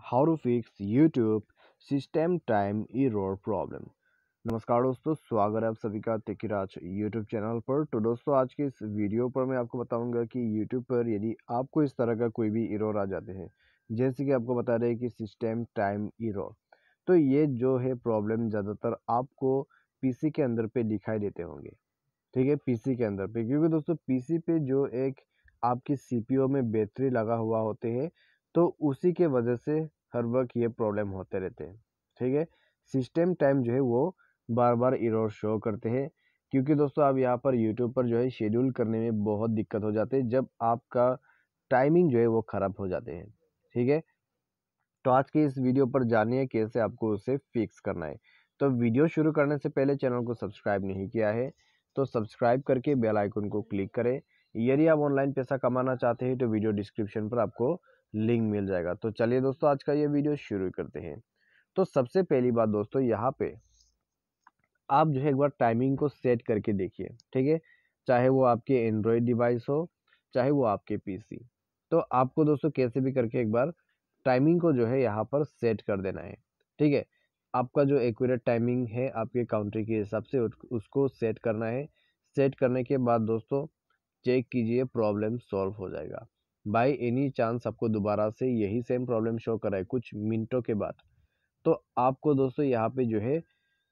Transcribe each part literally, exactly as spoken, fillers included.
How to fix YouTube system time error problem. नमस्कार दोस्तों, स्वागत है आप सभी का राज यूट्यूब चैनल पर। तो दोस्तों, आज के इस वीडियो पर मैं आपको बताऊंगा कि यूट्यूब पर यदि आपको इस तरह का कोई भी एरर आ जाते हैं, जैसे कि आपको बता रहे हैं कि सिस्टम टाइम एरर, तो ये जो है प्रॉब्लम ज़्यादातर आपको पीसी के अंदर पे दिखाई देते होंगे। ठीक है, पीसी के अंदर पे, क्योंकि दोस्तों पीसी पे जो एक आपकी सीपीयू में बैटरी लगा हुआ होते हैं, तो उसी के वजह से हर वक्त ये प्रॉब्लम होते रहते हैं। ठीक है, सिस्टम टाइम जो है वो बार बार एरर शो करते हैं, क्योंकि दोस्तों आप यहाँ पर यूट्यूब पर जो है शेड्यूल करने में बहुत दिक्कत हो जाते हैं जब आपका टाइमिंग जो है वो ख़राब हो जाते हैं। ठीक है, तो आज की इस वीडियो पर जानिए कैसे आपको उसे फिक्स करना है। तो वीडियो शुरू करने से पहले चैनल को सब्सक्राइब नहीं किया है तो सब्सक्राइब करके बेल आइकन को क्लिक करें। यदि आप ऑनलाइन पैसा कमाना चाहते हैं तो वीडियो डिस्क्रिप्शन पर आपको लिंक मिल जाएगा। तो चलिए दोस्तों, आज का ये वीडियो शुरू करते हैं। तो सबसे पहली बात दोस्तों, यहाँ पे आप जो है एक बार टाइमिंग को सेट करके देखिए। ठीक है, चाहे वो आपके एंड्रॉयड डिवाइस हो, चाहे वो आपके पीसी, तो आपको दोस्तों कैसे भी करके एक बार टाइमिंग को जो है यहाँ पर सेट कर देना है। ठीक है, आपका जो एक्यूरेट टाइमिंग है आपके काउंट्री के हिसाब से उसको सेट करना है। सेट करने के बाद दोस्तों चेक कीजिए, प्रॉब्लम सॉल्व हो जाएगा। बाय एनी चांस आपको दोबारा से यही सेम प्रॉब्लम शो कराए कुछ मिनटों के बाद, तो आपको दोस्तों यहाँ पे जो है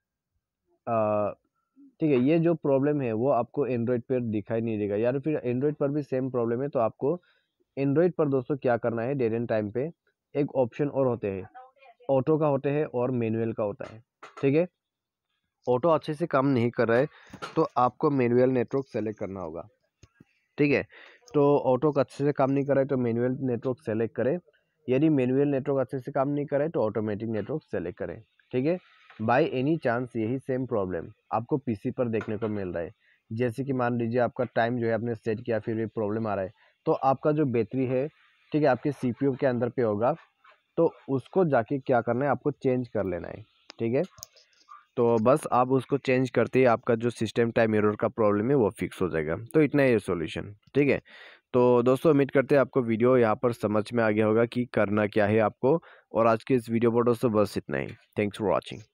ठीक है, ये जो प्रॉब्लम है वो आपको एंड्रॉयड पर दिखाई नहीं देगा, या फिर एंड्रॉयड पर भी सेम प्रॉब्लम है, तो आपको एंड्रॉयड पर दोस्तों क्या करना है, डेट एंड टाइम पे एक ऑप्शन और होते हैं, ऑटो का होते हैं और मैनुअल का होता है। ठीक है, ऑटो अच्छे से काम नहीं कर रहा है तो आपको मैनुअल नेटवर्क सेलेक्ट करना होगा। ठीक है, तो ऑटो का अच्छे से काम नहीं कर रहा है तो मैनुअल नेटवर्क सेलेक्ट करें। यदि मैनुअल नेटवर्क अच्छे से काम नहीं कर रहा है तो ऑटोमेटिक नेटवर्क सेलेक्ट करें। ठीक है, बाय एनी चांस यही सेम प्रॉब्लम आपको पीसी पर देखने को मिल रहा है, जैसे कि मान लीजिए आपका टाइम जो है आपने सेट किया, फिर भी प्रॉब्लम आ रहा है, तो आपका जो बैटरी है, ठीक है, आपके सीपीयू के अंदर पे होगा, तो उसको जाके क्या करना है, आपको चेंज कर लेना है। ठीक है, तो बस आप उसको चेंज करते ही आपका जो सिस्टम टाइम एरर का प्रॉब्लम है वो फिक्स हो जाएगा। तो इतना ही सॉल्यूशन। ठीक है, तो दोस्तों उम्मीद करते हैं आपको वीडियो यहाँ पर समझ में आ गया होगा कि करना क्या है आपको। और आज के इस वीडियो पर दोस्तों बस इतना ही। Thanks for watching.